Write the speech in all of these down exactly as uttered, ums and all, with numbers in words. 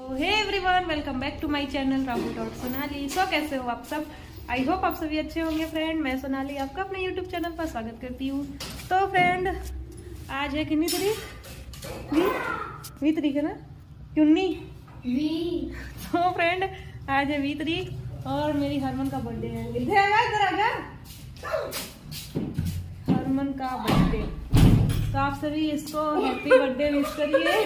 Hey everyone, welcome back to my channel Rahul dot Sonali. So कैसे हो आप सब? आई होप आप सभी अच्छे होंगे। फ्रेंड, मैं सोनाली आपका अपने यूट्यूब चैनल पर स्वागत करती हूँ। तो फ्रेंड, आज है कितनी तारीख? बीस तारीख है ना? क्योंनी तो फ्रेंड, आज है बीस तारीख और मेरी हरमन का बर्थडे है। इधर आजा, हरमन का बर्थडे। तो आप सभी इसको हैप्पी बर्थडे विश करिए।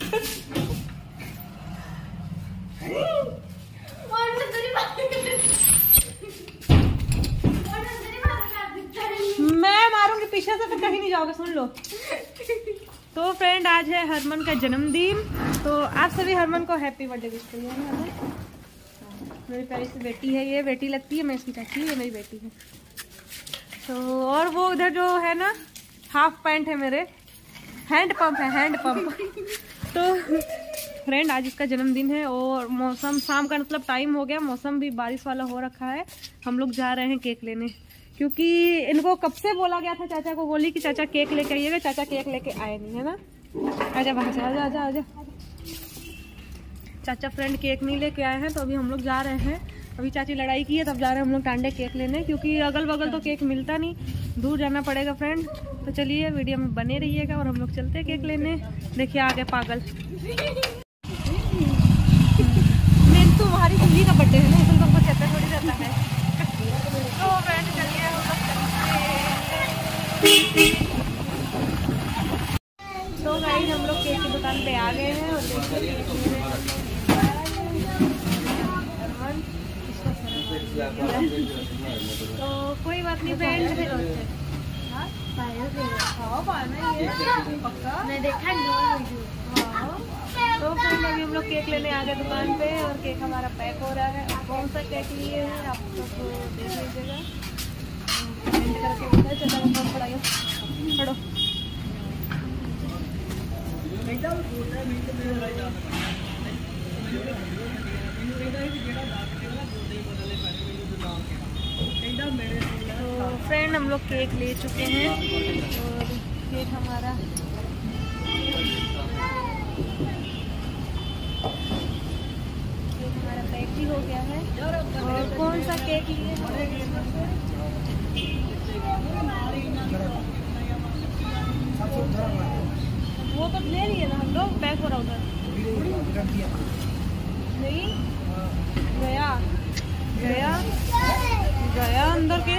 मैं मारूंगी पीछे से, तो कहीं नहीं जाओगे, सुन लो। तो फ्रेंड, आज है हरमन का जन्मदिन, तो आप सभी हरमन को हैप्पी बर्थडे विश करिए ना। मेरी प्यारी सी बेटी है, ये बेटी लगती है, मैं इसकी चाची, ये मेरी बेटी है। तो और वो उधर जो है ना, हाफ पैंट है मेरे, हैंड पंप है, हैंड पंप। तो फ्रेंड, आज इसका जन्मदिन है और मौसम शाम का मतलब टाइम हो गया, मौसम भी बारिश वाला हो रखा है। हम लोग जा रहे हैं केक लेने, क्योंकि इनको कब से बोला गया था, चाचा को बोली कि चाचा केक लेके आइएगा। चाचा केक लेके आए नहीं, है ना? आजा बाहर से, आजा आजा आजा। चाचा फ्रेंड केक नहीं लेके आए हैं, तो अभी हम लोग जा रहे हैं। अभी चाची लड़ाई की है, तब जा रहे हैं हम लोग टांडे केक लेने, क्योंकि अगल बगल तो केक मिलता नहीं, दूर जाना पड़ेगा फ्रेंड। तो चलिए वीडियो में बने रहिएगा और हम लोग चलते हैं केक लेने। देखिए आगे पागल, तुम्हारी कुंजी का बर्थडे है ना, इसलिए तुमको चलता थोड़ी रहता है। तो फ्रेंड चलिए हम लोग चलते। तो गाइस, हम लोग केक की दुकान पे आ गए हैं और तो कोई बात नहीं फ्रेंड, मैं देखा। तो फ्रेंड, अभी हम लोग केक लेने आ गए दुकान पे और केक हमारा पैक हो रहा है। कौन सा केक लिए हैं आप लोग तो देख लीजिएगा, कमेंट करके बताइए। चलो बहुत पड़ाइए, पढ़ो। तो फ्रेंड, हम लोग केक ले चुके हैं और केक हमारा हमारा पैक भी हो गया है। और कौन सा केक लिए? वो तो ले लिए ना हम लोग, पैक हो रहा उधर नहीं गया गया गया अंदर के,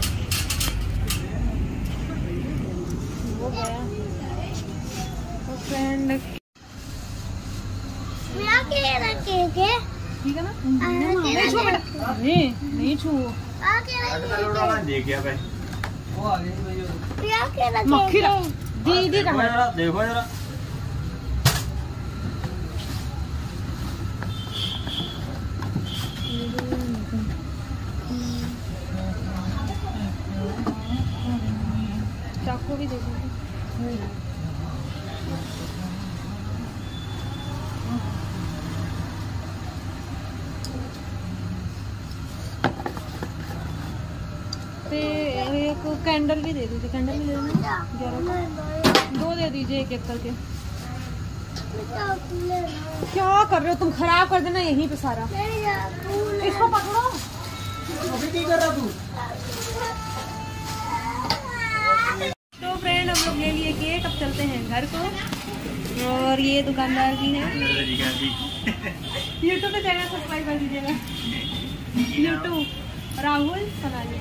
वो गया। तो फ्रेंड, ठीक है ना? नहीं छू बेटा, नहीं नहीं छू। मक्खी दीदी कहाँ? देखो जरा, चाकू भी देखो। एक कैंडल भी दे दीजिए, कैंडल भी दे दीजिए, दो दे दीजिए एक एक करके। क्या कर रहे हो तुम? खराब कर देना यहीं पे सारा। इसको पकड़ो। अभी क्या कर रहा तू? तो फ्रेंड, हम लोग ले लिए केक, अब चलते हैं घर को। और ये दुकानदार जी है। यूट्यूब पे चैनल सब्सक्राइब कर दीजिएगा, यूट्यूब राहुल सोनाली।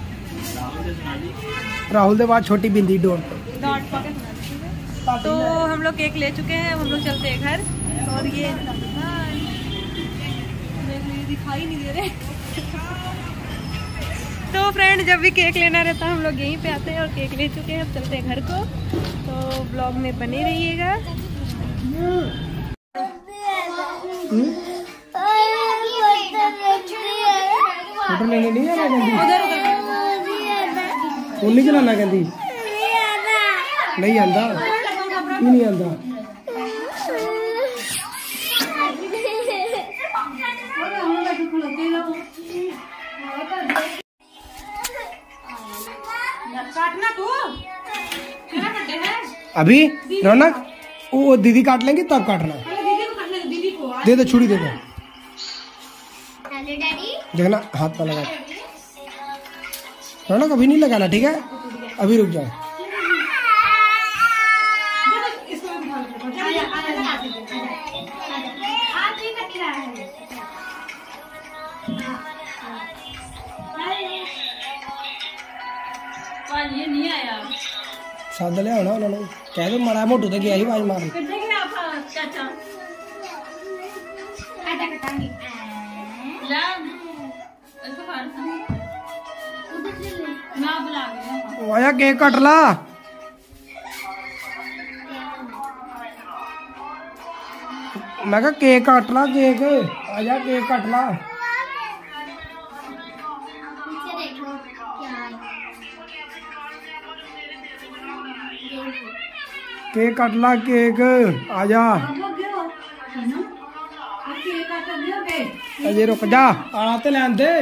राहुल के बाद छोटी बिंदी डॉट डॉट पॉकेट। तो हम लोग केक ले चुके हैं, हम लोग चलते हैं घर। और ये दिखाई नहीं दे रहे। तो फ्रेंड, जब भी केक लेना रहता है हम लोग यहीं पे आते हैं और केक ले चुके हैं, अब चलते हैं घर को। तो ब्लॉग में बने रहिएगा। फोटो लेने नहीं आना कहती, उधर उधर नहीं चलाना कहती, नहीं आंदा, नहीं आंदा। काटना तू, मेरा बर्थडे है। अभी रौनक वो दीदी काट लेंगे तब काटना। दीदी को काटना, दीदी को दे दे छुरी दे दे। Hello daddy. देखना हाथ पर लगा रोना, कभी नहीं लगाना ठीक है। अभी रुक जाओ। ये नहीं आया सद लिया होना उन्होंने, कह दो मारा मोटू तो गया ही आवाज मार। चाचा आया केक कट ला। मैं कहा केक कट ला, केक आजा केक कट ला। केक कट ला, केक आजा। अजय रुक जा, आते लैन दे।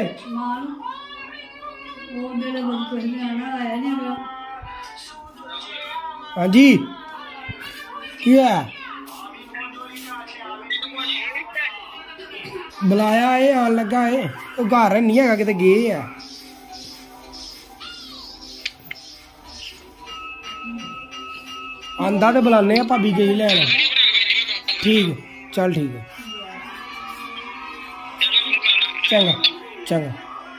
हाँ जी क्या बुलाया है, आन लगा है। वो घर नहीं है, किते गए है। आंदा तो बुलाने भाभी गई लैन। ठीक है चल ठीक है, चंगा चंगा।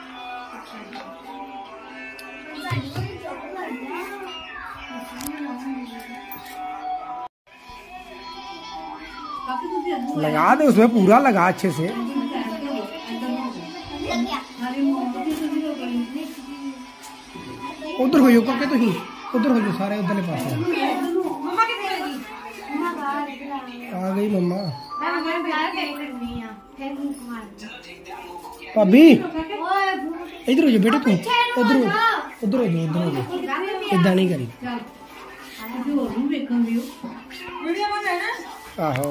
लगा दे उसमें, पूरा लगा अच्छे से। उधर हो जाओ करके, तो ही उधर हो जाओ, सारे उधर पास आ गई मम्मा। भाभी इधर हो जाओ बेटे, तू उधर हो, उधर हो जाओ, उधर हो जाओ। इदा नहीं करी आहो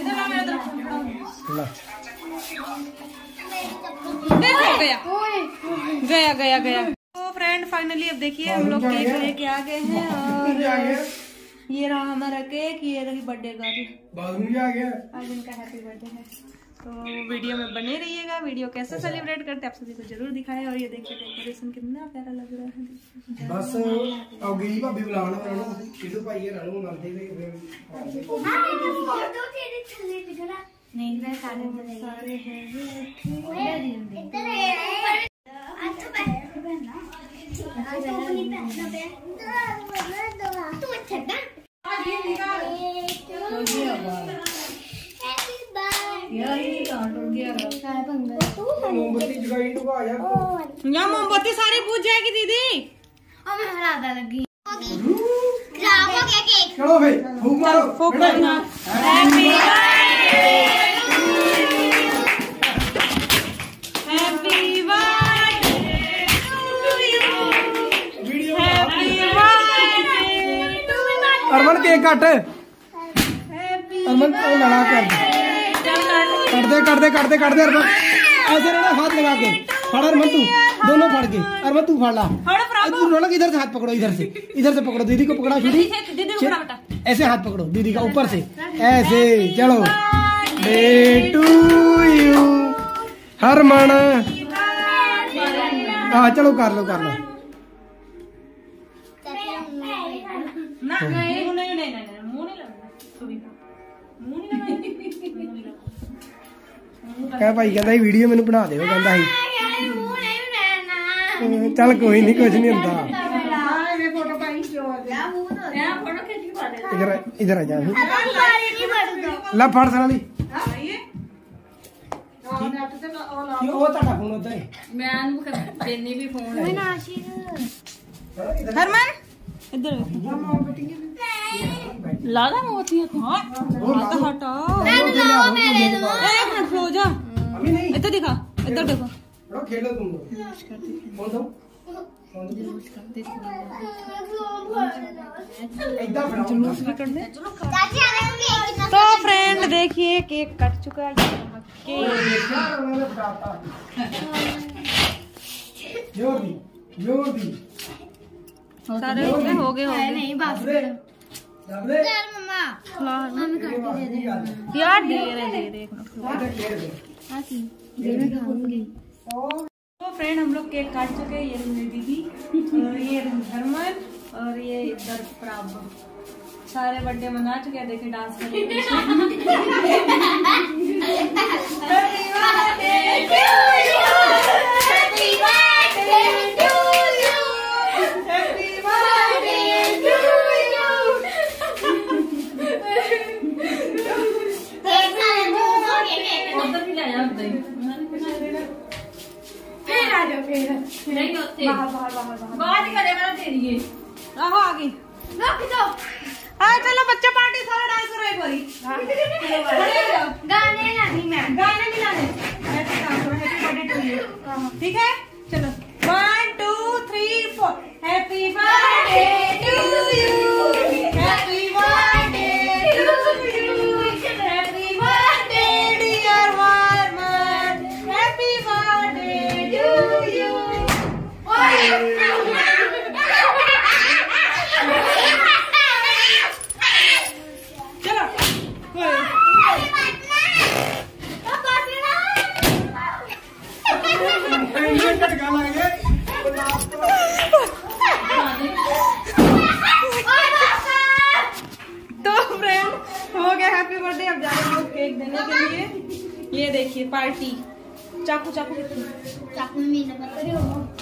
गया गया गया गया। तो फ्रेंड फाइनली अब देखिए हम लोग केक लेके आ गए हैं, और ये रहा हमारा केक, ये रही बर्थडे गर्ल। आज इनका हैप्पी बर्थडे है। तो वीडियो में बने रहिएगा। वीडियो कैसे सेलिब्रेट करते हैं आप सभी को जरूर दिखाएं। और ये देखिए डेकोरेशन कितना प्यारा लग रहा है। बस आओ गई भाभी बुलाना मेरे को, किधर भाई ये रहनो मंदे में। हां फोटो तेरे थल्ले दिखरा नहीं, मैं सारे सारे हैं इधर है। अच्छा पहन ना, आज तो नहीं पहनना बे तू अच्छा ना। आज ये निकाल मोमबत्ती जगाई तो आ जा। यहाँ मोमबत्ती सारी पूछ जाएगी दीदी। और मैं हरादा लगी खराब हो गया केक। चलो भाई फूक मारो, फूक मारना। Happy happy birthday to you, happy birthday to you. Arman cake काट, अरमन लड़ा कर कर दे कर दे कर दे कर दे। अरमन ऐसे रहना, हाथ लगा के फड़। अरमन तू दोनों फड़ के, अरमन तू फड़ ला। तू रोना, इधर से हाथ पकड़ो, इधर से इधर से पकड़ो। दीदी को पकड़ा, छुरी ऐसे हाथ पकड़ो दीदी का ऊपर से ऐसे। चलो डे टू यू हरमन। हाँ चलो कर लो कर लो। कह भाई कहता वीडियो मैंने बना दे, कहता चल कोई नहीं, कुछ नहीं होता। इधर इधर आ जा, ला फड़ साली। वो ताड़ा फोन होता है, मैं देनी भी फोन है। हरमन इधर लाला मोतियां को हां तो हटाओ। एक मिनट सो जा, इधर दिखा, इधर देखो। खेलो तुम लोग। फोन दो, जुलूस भी कर दे। तो फ्रेंड देखिए केक कट चुका है। जोर दी जोर दी सारे हो गए हो गए हो गए। नहीं बस मम्मा यार दे रहे दे दे तो फ्रेंड हम लोग केक काट चुके हैं। ये मेरी दीदी और ये हरमन और ये इधर प्राव सारे बर्थडे मना चुके हैं। देखिए डांस कर रहे हैं। बाहर बाहर बाहर बाहर आहो आगे हाँ चलो बच्चा पार्टी सारा डांस करो एक बारी। गाने लानी मैं गाने भी लाने ऐसे काम करो। हैप्पी बर्थडे टू यू ठीक है चलो one two three four happy birthday to you happy birthday to you happy birthday dear Harman happy birthday to you. तो फ्रेंड हो गया हैप्पी बर्थडे। अब जा रहे हैं लोग केक देने के लिए। ये देखिए पार्टी चाकू चाकू चाकू में ना पता रही हो।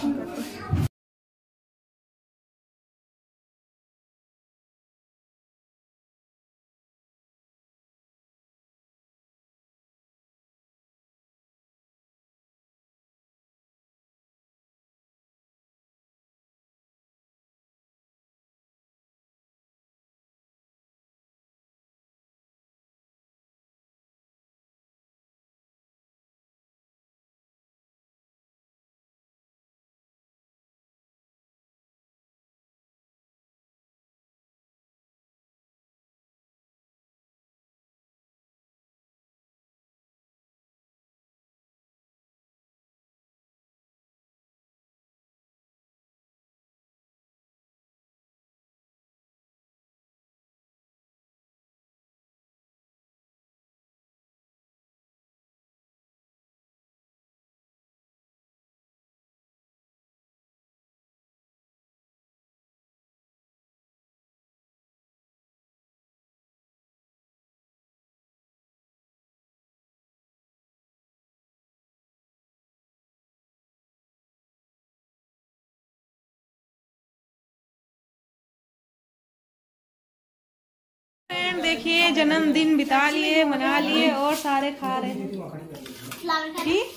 देखिए जन्मदिन बिता लिए मना लिए और सारे खा रहे हैं ठीक।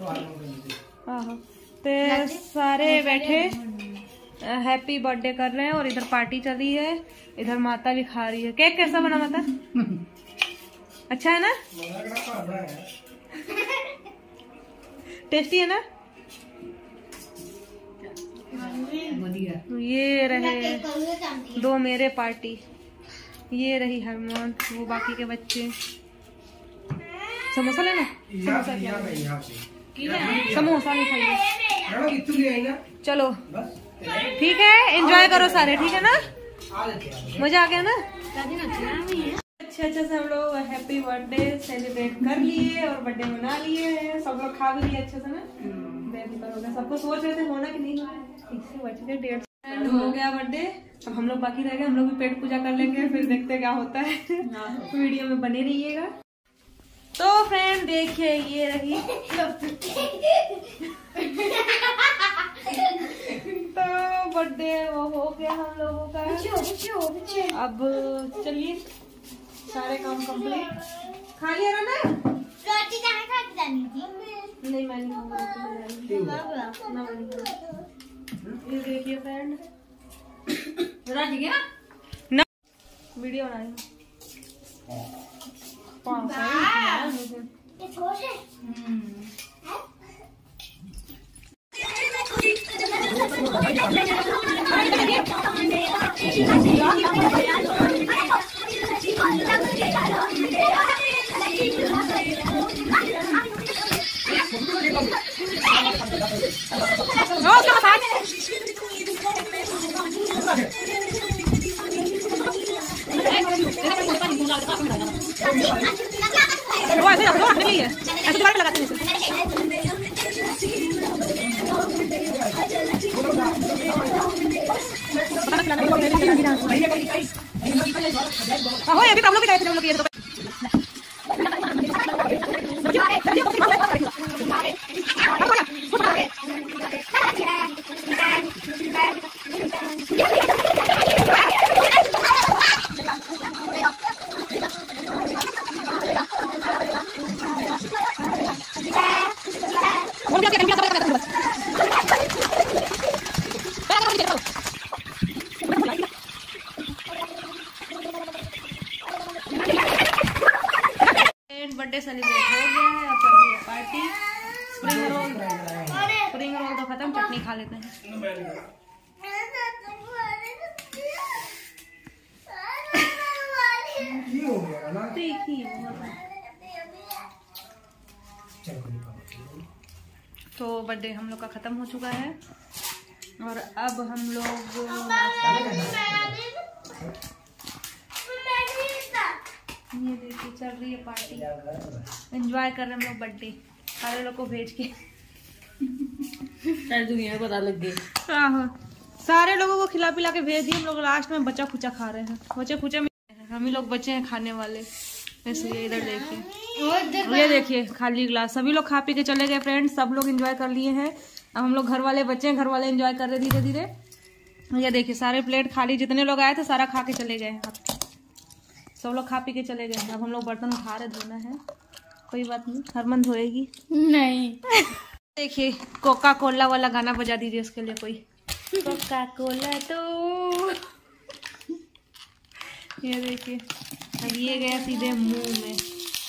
तो सारे बैठे हैप्पी बर्थडे कर रहे हैं और इधर पार्टी चल रही है। इधर माता भी खा रही है। केक कैसा बना माता? अच्छा है ना? टेस्टी है ना? ये रहे दो मेरे पार्टी, ये रही हरमन, वो बाकी के बच्चे। समोसा लेना? समोसा समोसा नहीं खाइए। चलो ठीक है, एंजॉय करो सारे, ठीक है ना? मजा आ गया ना? अच्छे अच्छे से हम लोग हैप्पी बर्थडे सेलिब्रेट कर लिए और बर्थडे मना लिए हैं। सब लोग खा भी लिए अच्छे से ना। बेफिक्र सबको सोच रहे थे होना कि नहीं होना, इससे बच गए। डेढ़ हो गया बर्थडे, अब हम लोग बाकी रह गए। हम लोग भी पेट पूजा कर लेंगे, फिर देखते क्या होता है। वीडियो में बने रहिएगा। तो फ्रेंड देखिए ये रही तो बर्थडे वो हो गया हम लोगों का। अब चलिए सारे काम कंप्लीट। खा लिया ना? रोटी कहाँ खा के जानी थी? नहीं मैं नहीं खाऊंगा। ये देखिए फ्रेंड, राजी गया ना वीडियो बनाई। ये खुश है। बर्थडे सेलिब्रेट हो गया है। अब चल रही है party. Spring roll spring roll तो खत्म, चटनी खा लेते हैं। तो बर्थडे हम लोग का खत्म हो चुका है और अब हम लोग ये देखिए चल रही है पार्टी, एंजॉय कर रहे हैं हम लोग बर्थडे सारे लोग को भेज के। सारी दुनिया को पता लग गई। आहो, सारे लोगों को खिला पिला के भेज दिए। हम लोग लास्ट में बचा खुचा खा रहे हैं। बचे खुचे में हम ही लोग बचे हैं खाने वाले, इसलिए इधर देखिए, ये देखिए खाली ग्लास। सभी लोग खा पी के चले गए फ्रेंड्स, सब लोग एंजॉय कर लिए हैं। अब हम लोग घर वाले बचे हैं, घर वाले एंजॉय कर रहे धीरे धीरे। ये देखिए सारे प्लेट खाली, जितने लोग आए थे सारा खा के चले गए हैं। सब लोग खा पी के चले गए हैं। अब हम लोग बर्तन उठा रहे, धोना है। कोई बात नहीं, हरमन धोएगी। नहीं देखिए कोका कोला वाला गाना बजा दीजिए उसके लिए कोई। कोका कोला तो ये देखिए, अब ये गया सीधे मुंह में।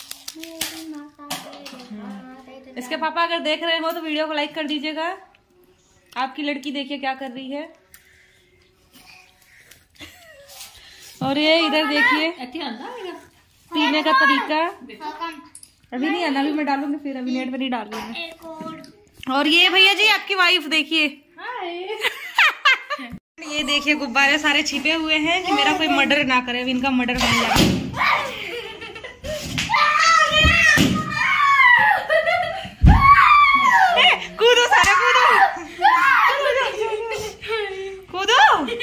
इसके पापा अगर देख रहे हो तो वीडियो को लाइक कर दीजिएगा। आपकी लड़की देखिए क्या कर रही है। और ये इधर देखिए पीने का तरीका। अभी नहीं आना, अभी मैं डालूंगी, फिर अभी नेट पर नहीं डाल रही। और ये भैया जी आपकी वाइफ देखिए। ये देखिए गुब्बारे सारे छिपे हुए हैं कि मेरा कोई मर्डर ना करे। अभी इनका मर्डर बन जाए। कूदो सारे, कूदो कूदो।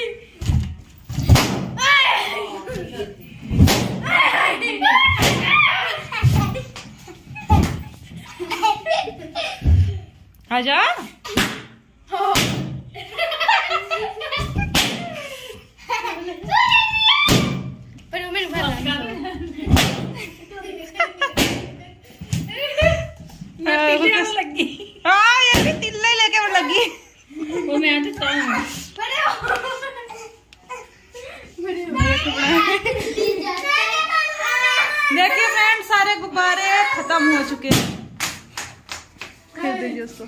आजा। लगी हाँ ये भी तिल्ले लेके वो लगी। वो मैं तो देखिए फ्रेंड सारे गुब्बारे खत्म हो चुके हैं। खेल दीजिए उसको।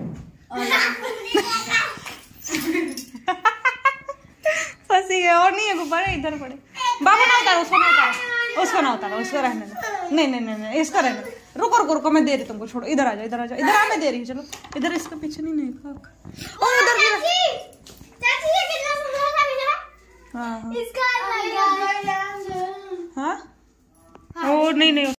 फंसी गए और नहीं है गुब्बारे, इधर पड़े। बाबू ना उतारो, उसको ना उतारो, उसको ना उतारो, उसको रहने दो। नहीं नहीं नहीं इसका रहने दो। रुको रुको रुको, मैं दे रही तुमको, छोड़ो। इधर आ जाओ, इधर आ जाओ, इधर आ, मैं दे रही हूँ। चलो इधर, इसके पीछे नहीं नहीं ओ उधर हाँ हाँ हाँ ओ नहीं नहीं